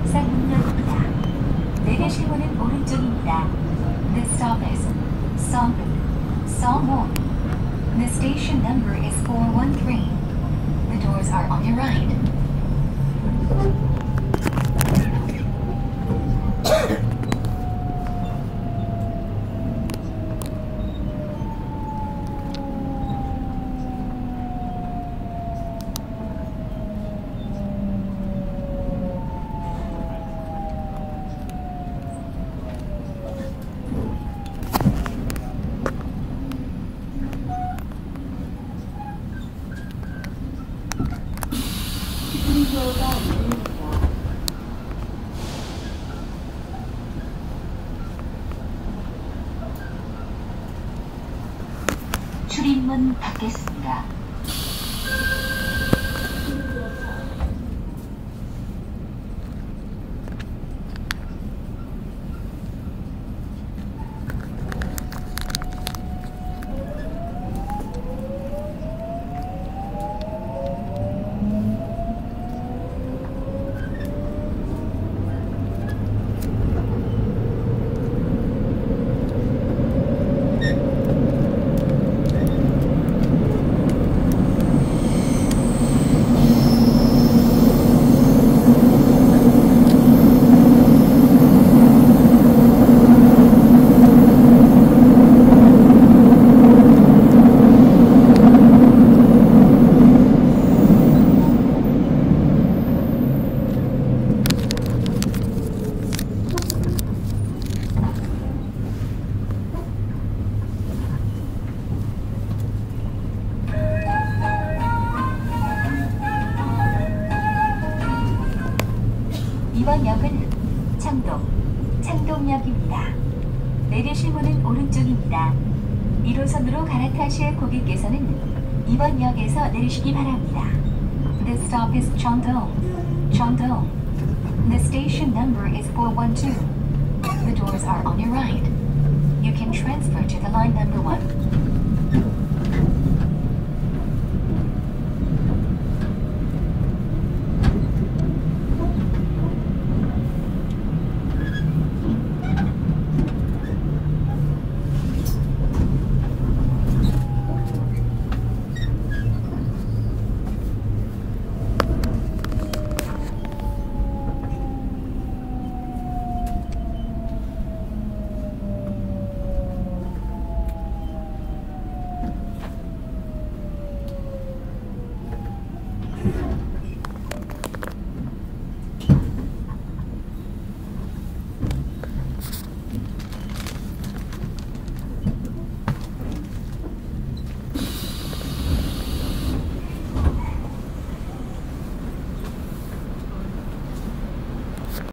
옥상문역입니다. 내리실 문은 오른쪽입니다. This stop is Songmun. The station number is 413. The doors are on your right. 출입문 닫겠습니다. 이번 역은 창동역입니다. 내리실 문은 오른쪽입니다. 1호선으로 갈아타실 고객께서는 이번 역에서 내리시기 바랍니다. This stop is Cheongdong. The station number is 412. The doors are on your right. You can transfer to the line number 1.